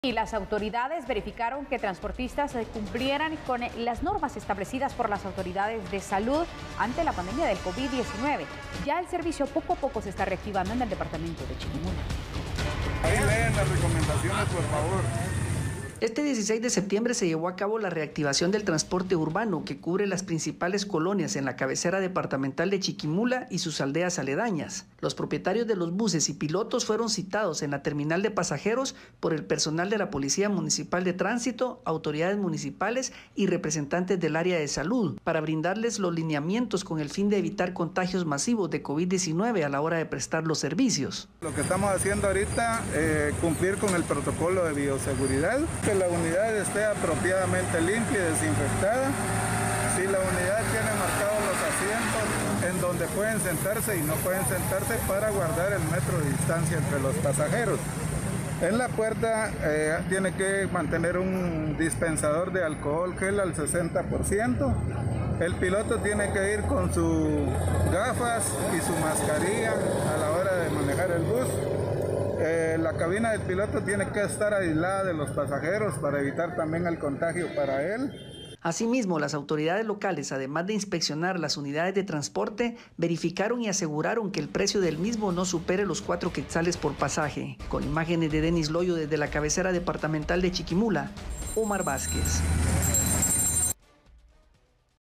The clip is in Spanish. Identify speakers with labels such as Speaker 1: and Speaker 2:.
Speaker 1: Y las autoridades verificaron que transportistas cumplieran con las normas establecidas por las autoridades de salud ante la pandemia del COVID-19. Ya el servicio poco a poco se está reactivando en el departamento de Chiquimula.
Speaker 2: Ahí leen las recomendaciones, por favor.
Speaker 3: Este 16 de septiembre se llevó a cabo la reactivación del transporte urbano que cubre las principales colonias en la cabecera departamental de Chiquimula y sus aldeas aledañas. Los propietarios de los buses y pilotos fueron citados en la terminal de pasajeros por el personal de la Policía Municipal de Tránsito, autoridades municipales y representantes del área de salud para brindarles los lineamientos con el fin de evitar contagios masivos de COVID-19 a la hora de prestar los servicios.
Speaker 2: Lo que estamos haciendo ahorita, cumplir con el protocolo de bioseguridad, que la unidad esté apropiadamente limpia y desinfectada. Si la unidad tiene marcados los asientos en donde pueden sentarse y no pueden sentarse para guardar el metro de distancia entre los pasajeros. En la puerta tiene que mantener un dispensador de alcohol gel al 60%. El piloto tiene que ir con sus gafas y su mascarilla a la hora de manejar el bus. La cabina del piloto tiene que estar aislada de los pasajeros para evitar también el contagio para él.
Speaker 3: Asimismo, las autoridades locales, además de inspeccionar las unidades de transporte, verificaron y aseguraron que el precio del mismo no supere los 4 quetzales por pasaje. Con imágenes de Denis Loyo desde la cabecera departamental de Chiquimula, Omar Vázquez.